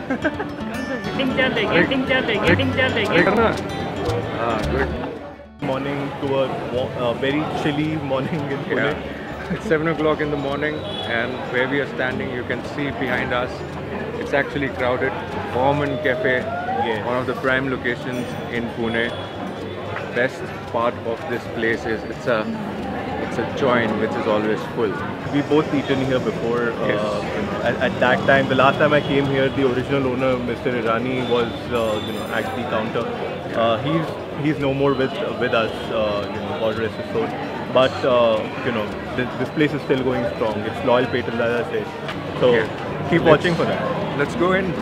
Good. Morning to a very chilly morning in Pune. Yeah. It's 7 o'clock in the morning, and where we are standing, you can see behind us, it's actually crowded. Vohuman Cafe, Yes. one of the prime locations in Pune. Best part of this place is it's a joint which is always full. We both eaten here before. Yes. At that time, the last time I came here, the original owner, Mr. Irani, was at the counter. He's no more with us. God rest his soul. But this place is still going strong. It's Dhole Patil, as I say. So keep watching for that. Let's go in.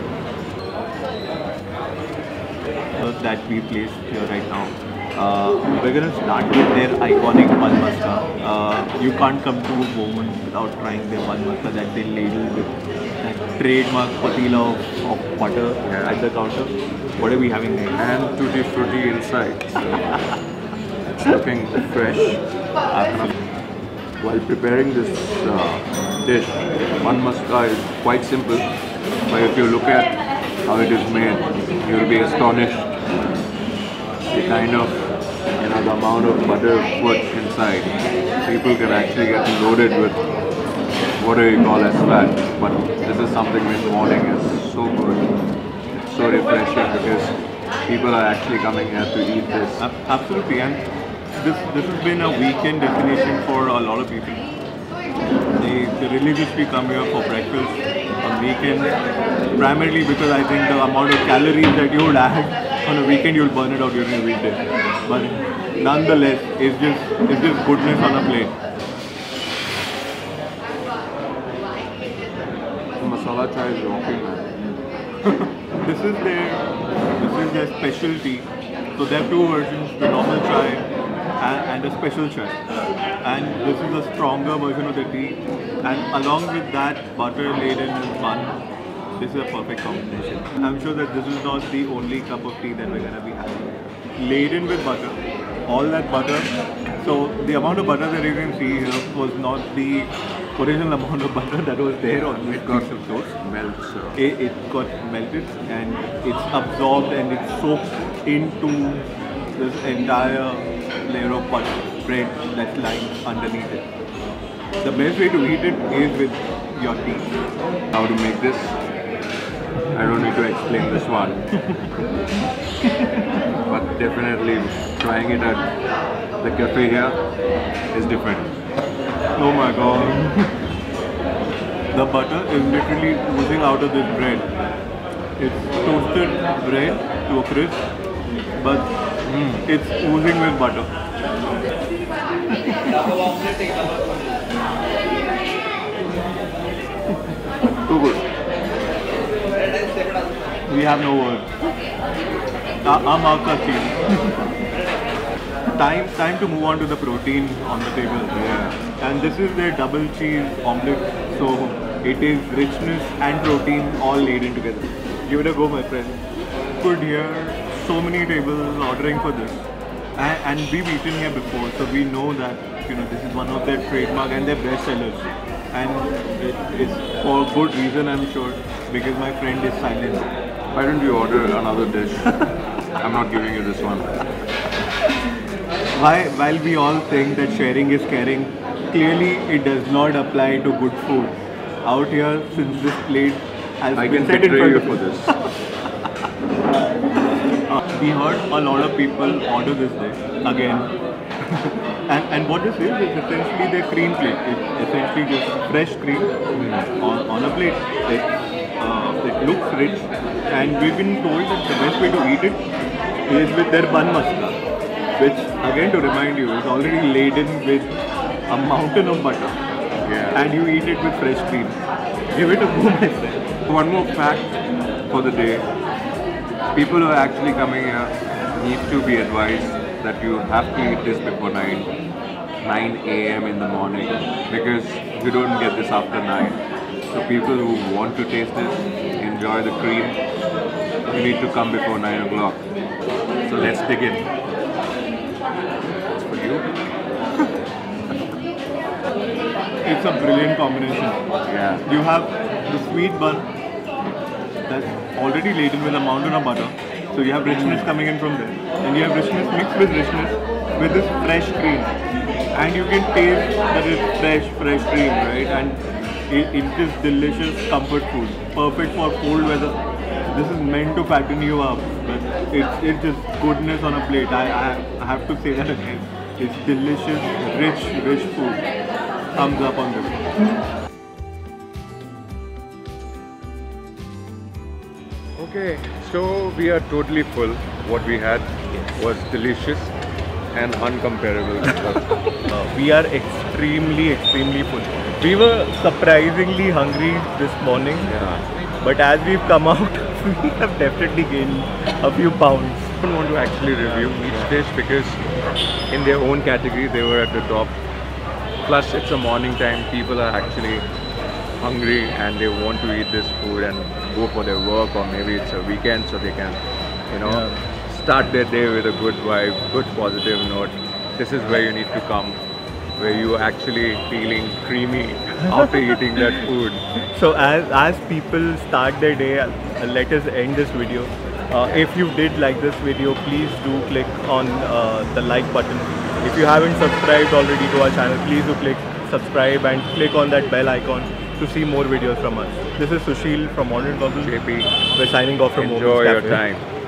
That we placed here right now. We're gonna start with their iconic bun maska. You can't come to Vohuman without trying their bun maska that they ladle with that trademark patila of butter at the counter. What are we having there? And tutti frutti inside. It's looking fresh. While preparing this dish, bun maska is quite simple, but if you look at how it is made, you'll be astonished. The kind of, the amount of butter put inside. People can actually get loaded with what you call as fat, but this is something in the morning is so good. It's so refreshing because people are actually coming here to eat this. Absolutely, and this has been a weekend destination for a lot of people. They religiously come here for breakfast on weekend, primarily because I think the amount of calories that you would add on a weekend, you'll burn it out during a weekday. But nonetheless, it's just goodness on a plate. Masala chai is rocking, man. This is their specialty. So there are two versions: the normal chai and the special chai. And this is a stronger version of the tea. And along with that, butter laden bun. This is a perfect combination. I'm sure that this is not the only cup of tea that we're going to be having. Laden with butter. All that butter. So the amount of butter that you can see here was not the original amount of butter that was there on this piece of toast. Melts. It got melted and it's absorbed and it's soaked into this entire layer of butter, bread that's lying underneath it. The best way to eat it is with your tea. How to make this? I don't need to explain this one. But definitely trying it at the cafe here is different. Oh my god. The butter is literally oozing out of this bread. It's toasted bread to a crisp, but it's oozing with butter. Too good. We have no words. Our mouths are sealed. Time to move on to the protein on the table. Yeah. And this is their double cheese omelette. So it is richness and protein all laden together. Give it a go, my friend. Could hear so many tables ordering for this. And we've eaten here before, so we know that this is one of their trademark and their best sellers. And it's for good reason, I'm sure, because my friend is silent. Why don't you order another dish? I'm not giving you this one. While we all think that sharing is caring, clearly it does not apply to good food. Out here, since this plate has I been can set in betray front you of for us. this. We heard a lot of people order this dish again. and what this is essentially their cream plate. It's essentially just fresh cream on a plate. It looks rich, and we've been told that the best way to eat it is with their bun maska, which, again, to remind you, is already laden with a mountain of butter. Yeah. And you eat it with fresh cream. Give it a go, my friend. One more fact for the day. People who are actually coming here need to be advised that you have to eat this before 9 a.m. in the morning, because you don't get this after 9. So people who want to taste this, enjoy the cream, you need to come before 9 o'clock. So let's dig in. It's for you. It's a brilliant combination. Yeah. You have the sweet bun that's already laden with a mountain of butter. So you have richness coming in from there, and you have richness mixed with richness with this fresh cream, and you can taste that it's fresh cream, right? And it is delicious comfort food, perfect for cold weather. This is meant to fatten you up, but it's just goodness on a plate. I have to say that again. It's delicious, rich food. Thumbs up on this. Okay, so we are totally full. What we had was delicious and uncomparable. We are extremely full. We were surprisingly hungry this morning, but as we've come out, we have definitely gained a few pounds. I don't want to actually review each dish because in their own category they were at the top. Plus it's a morning time, people are actually hungry and they want to eat this food and go for their work, or maybe it's a weekend so they can, start their day with a good vibe, good positive note. This is where you need to come, where you are actually feeling creamy after eating that food. So as people start their day, let us end this video. If you did like this video, please do click on the like button. If you haven't subscribed already to our channel, please do click subscribe and click on that bell icon to see more videos from us. This is Sushil from Modern Bubble. JP, we're signing off from enjoy Hormaz your Cafe. time.